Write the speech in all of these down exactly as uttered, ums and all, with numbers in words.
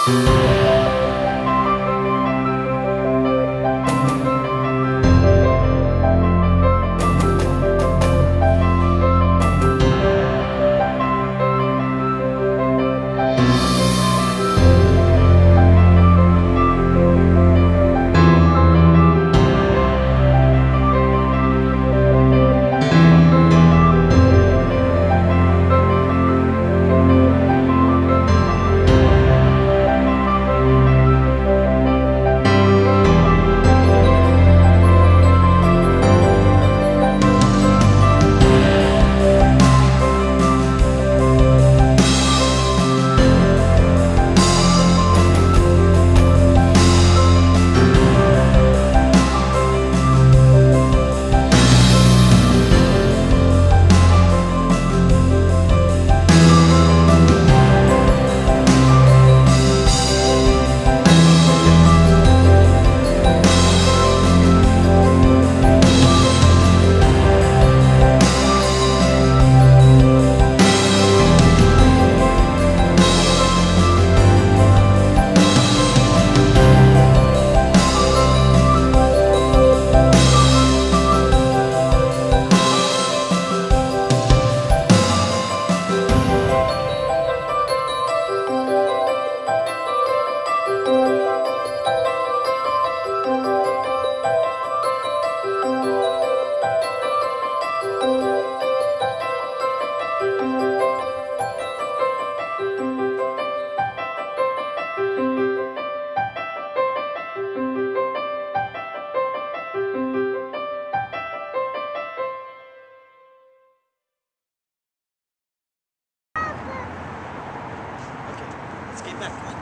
Skate back, come on.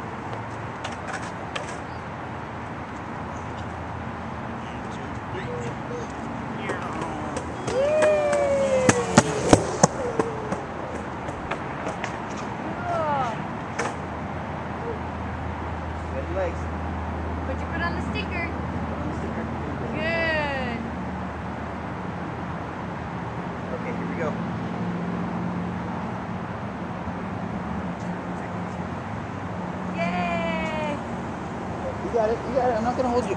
Good legs. What'd you put on the sticker? Put on the sticker. Good. Okay, here we go. Yay! You got it, you got it. I'm not gonna hold you.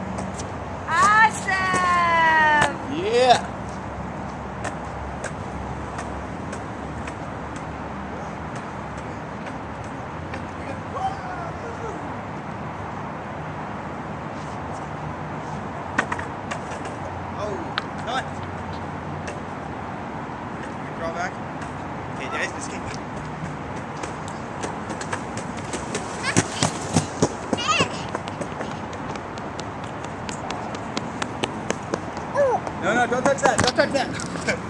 Awesome! Yeah! Oh, cut! You draw back. Okay, guys, let's kick it. No, no, don't touch that. Don't touch that.